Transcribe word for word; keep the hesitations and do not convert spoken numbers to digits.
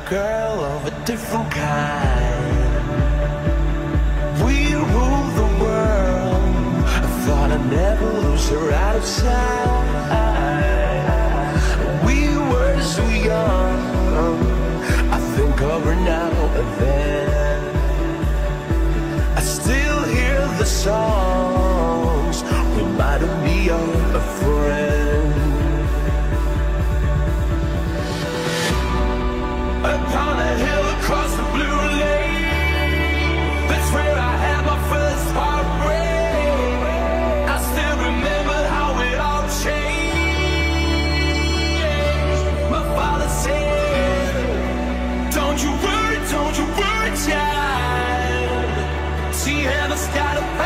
girl of a different kind. We rule the world. I thought I'd never lose her out of sight. We were so young. I think of her now and then. I still hear the songs reminding me of a friend. Upon a hill across the blue lake, that's where I had my first heartbreak. I still remember how it all changed. My father said, don't you worry, don't you worry, child. See, heaven's got a